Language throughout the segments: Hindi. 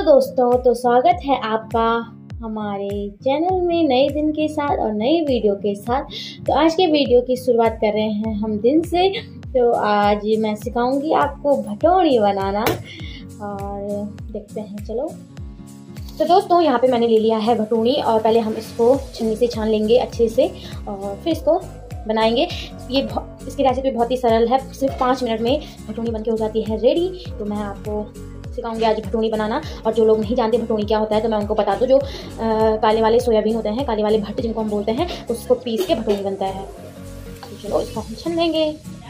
दोस्तों, तो स्वागत है आपका हमारे चैनल में नए दिन के साथ और नई वीडियो के साथ। तो आज के वीडियो की शुरुआत कर रहे हैं हम दिन से। तो आज मैं सिखाऊंगी आपको भटोरी बनाना और देखते हैं। चलो, तो दोस्तों यहाँ पे मैंने ले लिया है भटोरी और पहले हम इसको छन्नी से छान लेंगे अच्छे से और फिर इसको बनाएंगे। इसकी रेसिपी बहुत ही सरल है, सिर्फ 5 मिनट में भटोरी बनके हो जाती है रेडी। तो मैं आपको सिखाऊंगी आज भटोरी बनाना। और जो लोग नहीं जानते भटोरी क्या होता है तो मैं उनको बता दूं, जो काले वाले सोयाबीन होते हैं, काले वाले भट्ट जिनको हम बोलते हैं, उसको पीस के भटोरी बनता है। तो चलो इसको हम छन लेंगे।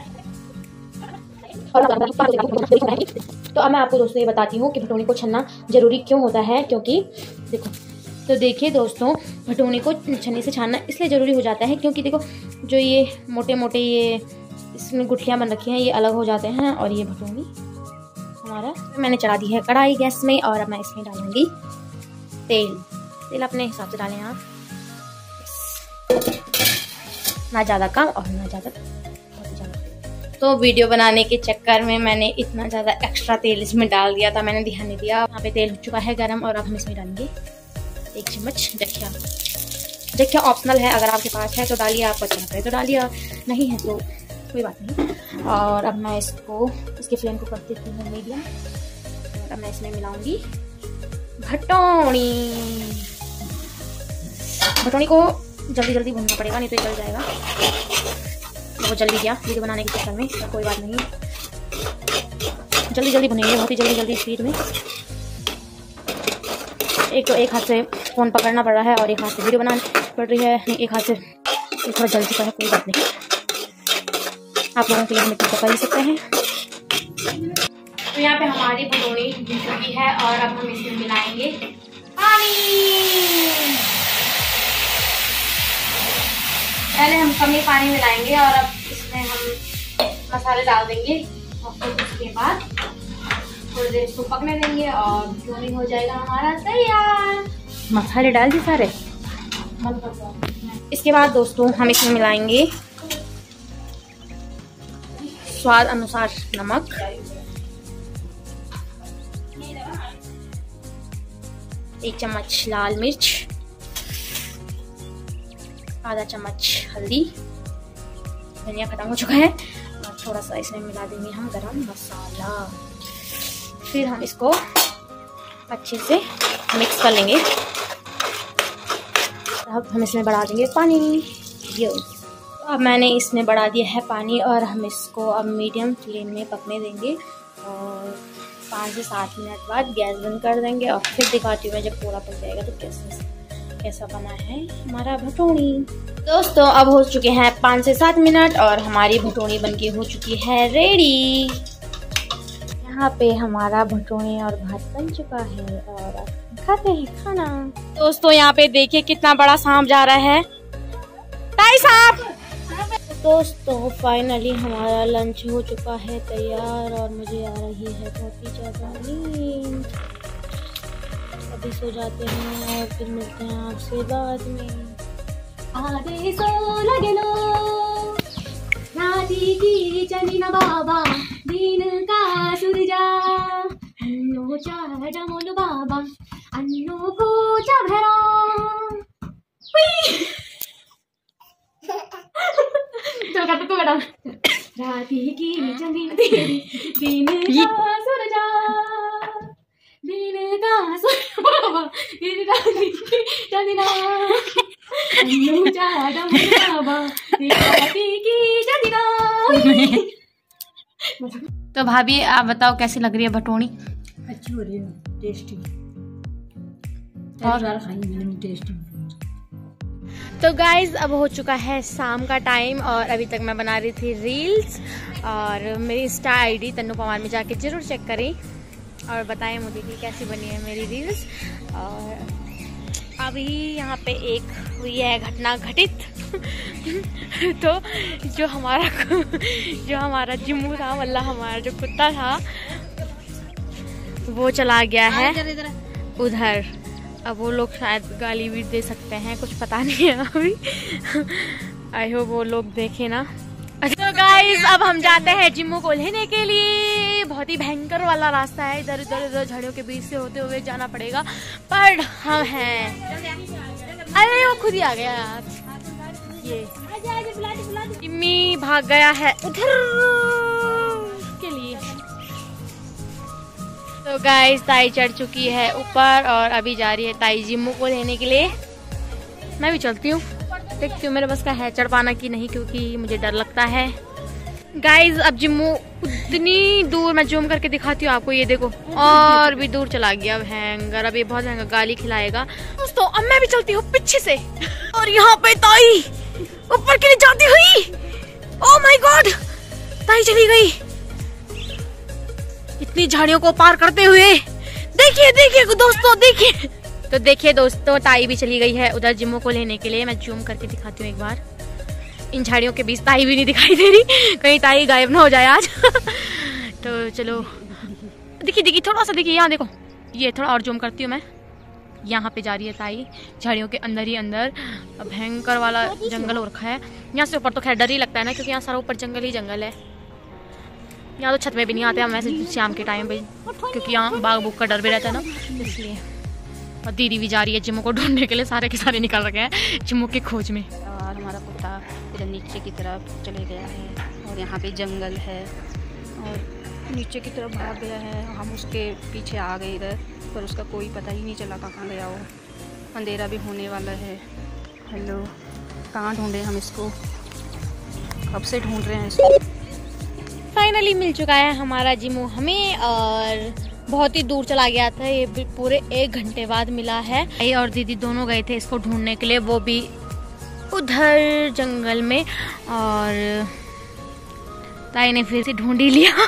तो अब मैं आपको दोस्तों ये बताती हूँ कि भटोरी को छनना जरूरी क्यों होता है। क्योंकि देखिए दोस्तों, भटोरी को छन्नी से छानना इसलिए ज़रूरी हो जाता है क्योंकि देखो, जो ये मोटे मोटे ये इसमें गुठलियाँ बन रखी हैं, ये अलग हो जाते हैं। और ये भटोरी हमारा मैंने चढ़ा दी है कढ़ाई गैस में और अब मैं इसमें डालूंगी तेल अपने हिसाब से डालें आप, ना ज़्यादा कम और ना ज़्यादा बहुत ज़्यादा। तो वीडियो बनाने के चक्कर में मैंने इतना ज़्यादा एक्स्ट्रा तेल इसमें डाल दिया था, मैंने ध्यान नहीं दिया। यहाँ पे तेल हो चुका है गरम और अब हम इसमें डालेंगे 1 चम्मच जख्या ऑप्शनल है, अगर आपके पास है तो डालिए, आपको अच्छा लगता है तो डालिए, नहीं है तो कोई बात नहीं। और अब मैं इसकी फ्लेम को कर देती हूँ मीडियम। अब मैं इसमें मिलाऊंगी भटोरी को जल्दी जल्दी भूनना पड़ेगा, नहीं तो जल जाएगा। वो जल्दी गया वीडियो बनाने के चक्कर में, तो कोई बात नहीं, जल्दी जल्दी भुनेंगे, बहुत ही जल्दी जल्दी स्पीड में। एक हाथ से फ़ोन पकड़ना पड़ रहा है और एक हाथ से वीडियो बनानी पड़ रही है, एक हाथ से थोड़ा जल चुका है, कोई बात नहीं, आप लोगों के लिए हम इतना कर ही सकते हैं। तो यहाँ पे हमारी भटोरी भुन चुकी है और अब हम इसमें मिलाएंगे पानी। पहले हम कम ही पानी मिलाएंगे और अब इसमें हम मसाले डाल देंगे और फिर उसके बाद थोड़ी देर इसको पकने देंगे और भटोरी हो जाएगा हमारा तैयार। मसाले डाल दिए सारे। इसके बाद दोस्तों हम इसमें मिलाएंगे स्वाद अनुसार नमक, एक चम्मच लाल मिर्च, आधा चम्मच हल्दी, धनिया खत्म हो चुका है और थोड़ा सा इसमें मिला देंगे हम गरम मसाला। फिर हम इसको अच्छे से मिक्स कर लेंगे। अब हम इसमें बढ़ा देंगे पानी। अब मैंने इसमें बढ़ा दिया है पानी और हम इसको अब मीडियम फ्लेम में पकने देंगे और 5 से 7 मिनट बाद गैस बंद कर देंगे और फिर दिखाती हूँ मैं जब पूरा पक जाएगा तो कैसा बना है हमारा भटोरी। दोस्तों अब हो चुके हैं 5 से 7 मिनट और हमारी भटोरी बनके हो चुकी है रेडी। यहाँ पे हमारा भटोरी और भात बन चुका है और अब खाते हैं खाना। दोस्तों यहाँ पे देखिए कितना बड़ा सांप जा रहा है, ताई सांप। दोस्तों फाइनली हमारा लंच हो चुका है तैयार और मुझे आ रही है बहुत ही ज़्यादा नींद। अभी सो जाते हैं और फिर मिलते हैं आपसे बाद में। आधे सो लगेलो राती की चंदीना बाबा दिन का सूरजा अन्नो चाड़ा मोलो बाबा अन्नो को चाभरा। तो बेटा राती की चंदीना दिन का सूरजा दिन का सूरजा राती की चंदीना अन्नो चाड़ा मोलो बाबा राती की चंदीना। तो भाभी आप बताओ कैसी लग रही है भटोरी? अच्छी हो रही है, टेस्टी और खाई टेस्टी। तो गाइज अब हो चुका है शाम का टाइम और अभी तक मैं बना रही थी रील्स। और मेरी इंस्टा आईडी तन्नू पवार में जाके जरूर चेक करें और बताएं मुझे कि कैसी बनी है मेरी रील्स। और अभी यहाँ पे एक हुई है घटना घटित तो जो हमारा जिम्मू था, मतलब हमारा जो कुत्ता था, वो चला गया है उधर। अब वो लोग शायद गाली भी दे सकते हैं, कुछ पता नहीं है अभी। आई होप वो लोग देखे ना। तो गाइस अब हम जाते हैं जिम्मू को लेने के लिए। ये बहुत ही भयंकर वाला रास्ता है, इधर इधर इधर झाड़ियों के बीच से होते हुए जाना पड़ेगा, पर हम हैं। अरे वो खुद ही आ गया यार, ये जिम्मी भाग गया है उधर के लिए। तो गाइस ताई चढ़ चुकी है ऊपर और अभी जा रही है ताई जिम्मू को लेने के लिए। मैं भी चलती हूँ, देखती हूँ मेरे बस का है चढ़ पाना कि नहीं, क्योंकि मुझे डर लगता है। गाइज अब जिम्मू उतनी दूर, मैं जूम करके दिखाती हूँ आपको, ये देखो और भी दूर चला गया भयंकर। अब ये बहुत भयंकर गाली खिलाएगा। दोस्तों अब मैं भी चलती हूँ पीछे से, और यहाँ पे ताई ऊपर के लिए जाती हुई, ओह माय गॉड ताई चली गई इतनी झाड़ियों को पार करते हुए। देखिए देखिए दोस्तों, देखिए तो देखिए दोस्तों ताई भी चली गई है उधर जिम्मू को लेने के लिए। मैं जूम करके दिखाती हूँ एक बार, इन झाड़ियों के बीच ताई भी नहीं दिखाई दे रही, कहीं ताई गायब ना हो जाए आज। तो चलो देखिए देखिए थोड़ा सा देखिए, यहाँ देखो, ये थोड़ा और जूम करती हूँ मैं। यहाँ पे जा रही है ताई झाड़ियों के अंदर ही अंदर, भयंकर वाला जंगल हो रखा है। यहाँ से ऊपर तो खैर डर ही लगता है ना, क्योंकि यहाँ सारा ऊपर जंगल ही जंगल है। यहाँ तो छत में भी नहीं आते हम वैसे शाम के टाइम पे, क्योंकि यहाँ बाघ बुघ का डर भी रहता है ना, इसलिए। और दीदी भी जा रही है जिम्मू को ढूंढने के लिए, सारे के सारे निकल रखे हैं जिम्मू की खोज में। और हमारा कुत्ता इधर नीचे की तरफ चले गया है, और यहाँ पे जंगल है और नीचे की तरफ भाग गया है। हम उसके पीछे आ गए इधर, पर उसका कोई पता ही नहीं चला कहाँ गया वो। अंधेरा भी होने वाला है। हेलो, कहाँ ढूंढे हम इसको, कब से ढूंढ रहे हैं इसको। फाइनली मिल चुका है हमारा जिम्मू हमें, और बहुत ही दूर चला गया था, ये भी पूरे 1 घंटे बाद मिला है। ताई और दीदी दोनों गए थे इसको ढूंढने के लिए, वो भी उधर जंगल में, और ताई ने फिर से ढूंढ ही लिया।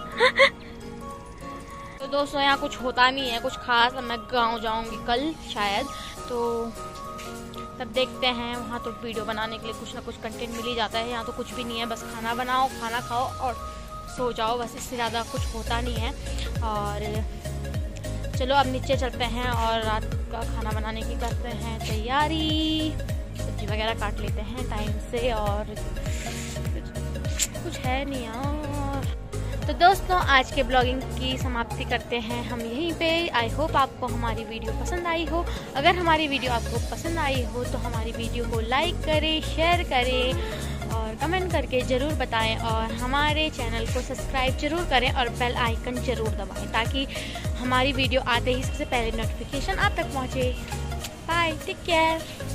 तो दोस्तों यहाँ कुछ होता नहीं है कुछ खास। मैं गांव जाऊंगी कल शायद, तो तब देखते हैं। वहाँ तो वीडियो बनाने के लिए कुछ ना कुछ कंटेंट मिल ही जाता है, यहाँ तो कुछ भी नहीं है, बस खाना बनाओ, खाना खाओ और सो जाओ, बस इससे ज़्यादा कुछ होता नहीं है। और चलो अब नीचे चलते हैं और रात का खाना बनाने की करते हैं तैयारी। सब्जी वगैरह काट लेते हैं टाइम से, और कुछ है नहीं यार। तो दोस्तों आज के ब्लॉगिंग की समाप्ति करते हैं हम यहीं पे। आई होप आपको हमारी वीडियो पसंद आई हो। अगर हमारी वीडियो आपको पसंद आई हो तो हमारी वीडियो को लाइक करें, शेयर करें और कमेंट करके ज़रूर बताएं, और हमारे चैनल को सब्सक्राइब जरूर करें और बेल आइकन ज़रूर दबाएं, ताकि हमारी वीडियो आते ही सबसे पहले नोटिफिकेशन आप तक पहुँचे। Bye, take care.